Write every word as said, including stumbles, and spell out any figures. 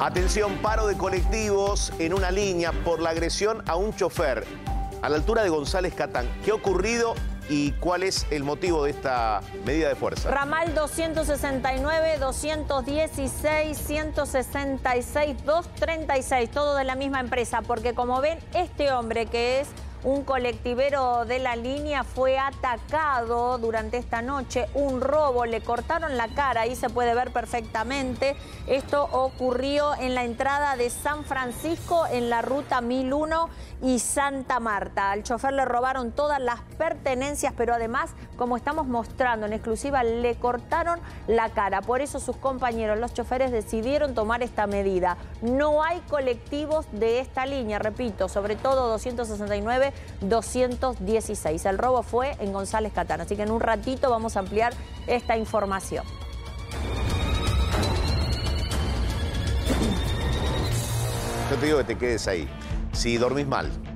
Atención, paro de colectivos en una línea por la agresión a un chofer a la altura de González Catán. ¿Qué ha ocurrido y cuál es el motivo de esta medida de fuerza? Ramal doscientos sesenta y nueve, doscientos dieciséis, ciento sesenta y seis, doscientos treinta y seis, todo de la misma empresa, porque como ven, este hombre que es un colectivero de la línea fue atacado durante esta noche, un robo, le cortaron la cara, ahí se puede ver perfectamente. Esto ocurrió en la entrada de San Francisco, en la ruta mil uno y Santa Marta. Al chofer le robaron todas las pertenencias, pero además, como estamos mostrando en exclusiva, le cortaron la cara. Por eso sus compañeros, los choferes, decidieron tomar esta medida. No hay colectivos de esta línea, repito, sobre todo doscientos sesenta y nueve, doscientos dieciséis. El robo fue en González Catán, así que en un ratito vamos a ampliar esta información. Yo te digo que te quedes ahí. Si dormís mal,